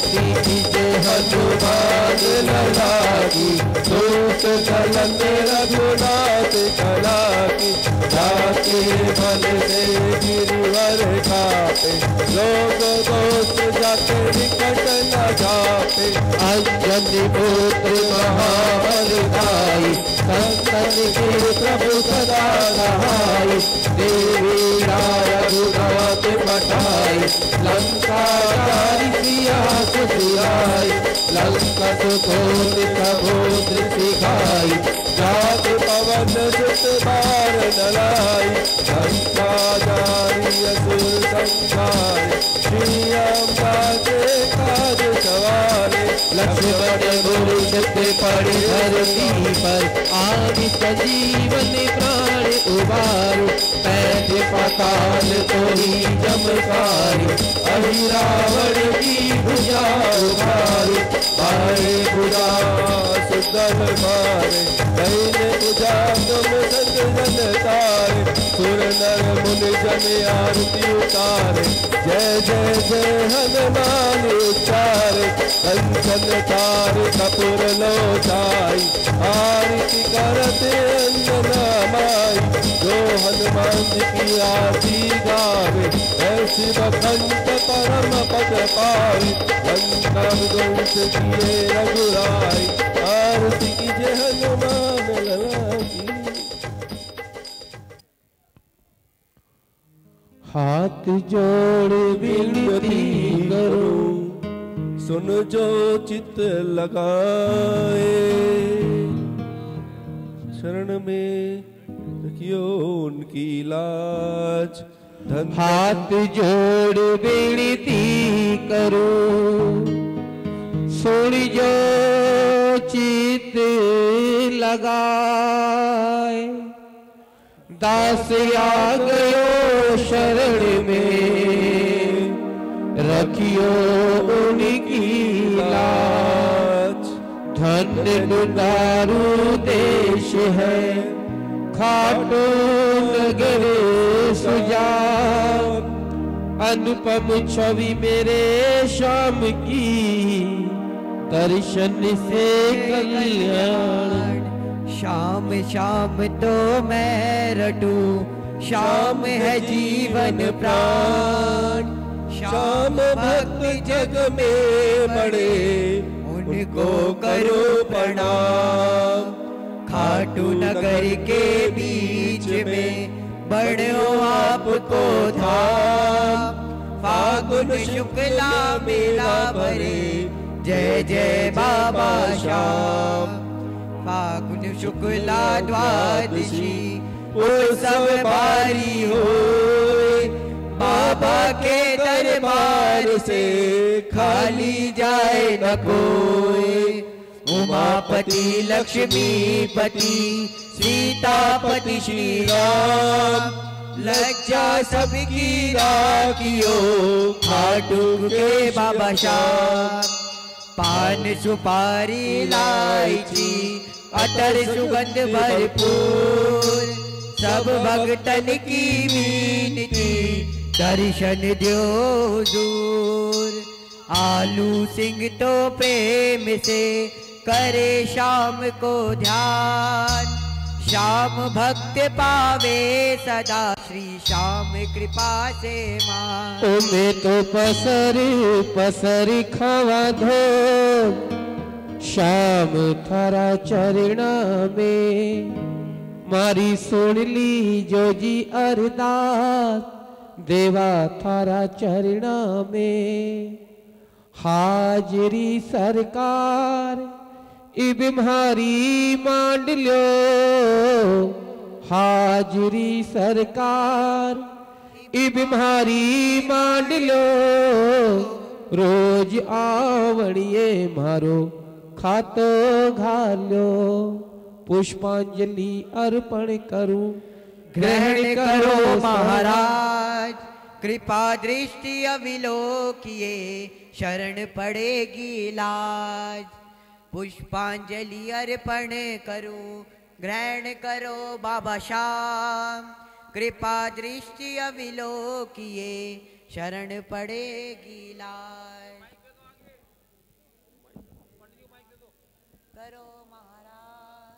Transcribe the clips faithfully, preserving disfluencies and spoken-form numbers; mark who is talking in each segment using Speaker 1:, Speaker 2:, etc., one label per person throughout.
Speaker 1: कीजे हनुमान लला की, दूत चलन रघुनाथ कला की, जाके बल से गिरवर खाते, लोग दोस्त जाके निकट न जाते। अंजनी पुत्र महाबल भाई, संतन के प्रभु सदा सहाय, देवी रघुनाथ पठाई, लंका जारी सिया सुधियाई, लंका सुकोटि समुद्र सिखाई, जात पवन सुत बार नलाई, लंका जारी असुर संहारे, श्री अम्बा के काज सवारे। लक्ष्मण मूर्छित पड़े धरती पर, आदि सजीवन प्राण उबारो, पैठ पाताल तो ही जमकारी, अहि रावण की भुजा उभारी, मारे भुजा सुदल मारे, दैन्य भुजा तुम संजन तारे, सुर नर मुनि जन आरती उतारे, जय जय जय हनुमान उच्चारे, कंचन तार कपूर लोचाई, आरती करते अंजना माई, जो हनुमान जी की आरती गावे, ऐसी बखंड परम पद पाई, लंका विध्वंस किए रघुराई, आरती कीजे हनुमान लला की। हाथ जोड़ विनती करो, सुन जो चित लगाए, शरण में रखियो उनकी लाज। हाथ जोड़ विनती करो, सुन जो चित लगाए, दास आ गयो शरण में, रखियो उनकी लाज। धन्य दुदारू देश है, खाटू नगर सुजान, अनुपम छवि मेरे श्याम की, दर्शन से कल्याण।
Speaker 2: श्याम श्याम तो मैं रटू, श्याम है जीवन प्राण,
Speaker 1: श्याम भक्त जग में बड़े, उनको करो प्रणाम।
Speaker 2: खाटू नगर के बीच में बड़ो आपको धाम, फागुन शुक्ला मेला भरे, जय जय बाबा श्याम। फागुन शुक्ला द्वादशी उत्सव भारी होए, बाबा के दरबार से खाली जाए न कोई। उमापति लक्ष्मीपति सीतापति श्री राम, लज्जा सबकी राखियो खाटू के बाबा श्याम। पान सुपारी इलायची अतर सुगंध भरपूर, सब भक्तन की विनती दर्शन दो दूर। आलू सिंह तो प्रेम से करे श्याम को ध्यान, श्याम भक्त पावे सदा श्री श्याम कृपा से मान।
Speaker 1: तुम्हें तो पसर पसर खावा धो, श्याम थारा चरणा में, मारी सुन ली जो जी अरदास, देवा थारा चरणा में। हाजरी सरकार इब म्हारी मांड लो, हाजरी सरकार इब म्हारी मांड लो, रोज आवड़िए मारो खातो घालो। पुष्पांजलि अर्पण करूं,
Speaker 2: ग्रहण करो महाराज, कृपा दृष्टि अविलोकिए, शरण पड़ेगी लाज। पुष्पांजलि अर्पण करूं, ग्रहण करो बाबा श्याम, कृपा दृष्टि अविलोकिए, शरण पड़ेगी लाज। करो महाराज,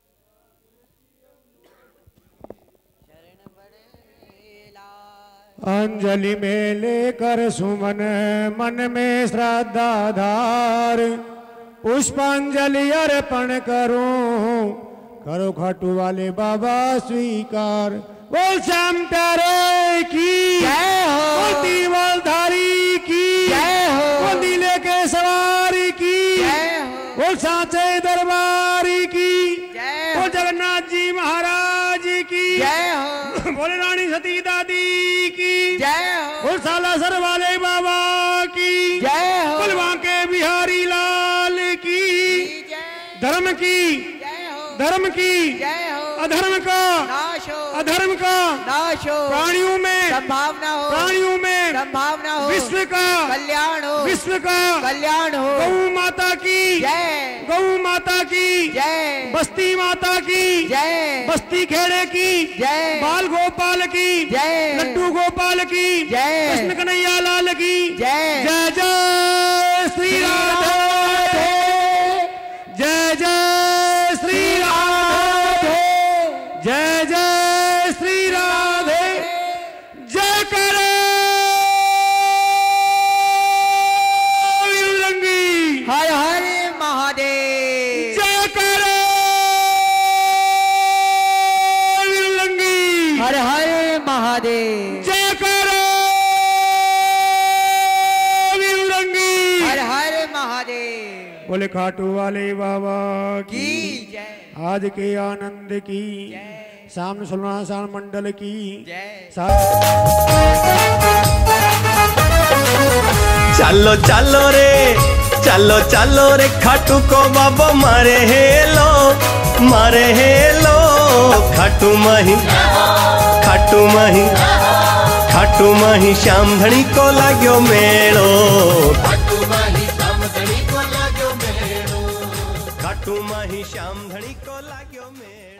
Speaker 2: शरण पड़े लाज।
Speaker 1: अंजलि में लेकर सुमन मन में श्रद्धा धार, पुष्पांजलि अर्पण करूं, करो खाटू वाले बाबा स्वीकार। बोल श्याम प्यारे की
Speaker 2: जय हो,
Speaker 1: बोल दीवालधारी की
Speaker 2: जय हो,
Speaker 1: बोल दिले के सवारी की
Speaker 2: जय हो,
Speaker 1: बोल सांचे दरबारी की
Speaker 2: जय
Speaker 1: बोल
Speaker 2: हो,
Speaker 1: जगन्नाथ जी महाराज की
Speaker 2: जय हो,
Speaker 1: बोले रानी सती दादी की
Speaker 2: जय हो,
Speaker 1: बोल सालासर वाले बाबा की
Speaker 2: जय हो,
Speaker 1: बोल बांके बिहारी लाल की।
Speaker 2: जय,
Speaker 1: धर्म की
Speaker 2: जय हो,
Speaker 1: धर्म की
Speaker 2: जय हो,
Speaker 1: अधर्म का
Speaker 2: नाश हो,
Speaker 1: अधर्म का
Speaker 2: नाश हो,
Speaker 1: प्राणियों में
Speaker 2: संभावना हो,
Speaker 1: प्राणियों में
Speaker 2: संभावना हो,
Speaker 1: विश्व का
Speaker 2: कल्याण हो,
Speaker 1: विश्व का
Speaker 2: कल्याण हो।
Speaker 1: गौ माता की
Speaker 2: जय,
Speaker 1: गौ माता की
Speaker 2: जय,
Speaker 1: बस्ती माता की
Speaker 2: जय,
Speaker 1: बस्ती खेड़े की
Speaker 2: जय,
Speaker 1: बाल गोपाल की
Speaker 2: जय,
Speaker 1: लड्डू गोपाल की
Speaker 2: जय,
Speaker 1: कृष्ण कन्हैया लाल की
Speaker 2: जय,
Speaker 1: जय जय श्री राधे, जय जय श्री राधे, जय जय श्री राधे, जय करे वीररंगी,
Speaker 2: हर हर महादेव,
Speaker 1: जय करे वीररंगी,
Speaker 2: हर हर महादेव,
Speaker 1: जय करे वीररंगी।
Speaker 2: हर हर महादेव
Speaker 1: बोले खाटू वाले बाबा की
Speaker 2: की जय,
Speaker 1: आज के आनंद की
Speaker 2: जय,
Speaker 1: सामने सुलभान मंडल की
Speaker 2: जय।
Speaker 3: चलो चलो रे चलो चलो रे खाटू को बाबा मारे हेलो मारे हेलो खाटू मही खाटू मही खाटू मही श्याम धनी को लाग्यो मेलो, खाटू मही श्याम धनी को लाग्यो मेलो, खाटू मही श्याम धनी को लाग्यो मेलो।